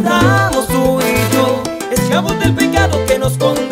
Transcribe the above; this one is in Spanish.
estamos tú y yo, esclavos del pecado que nos conduce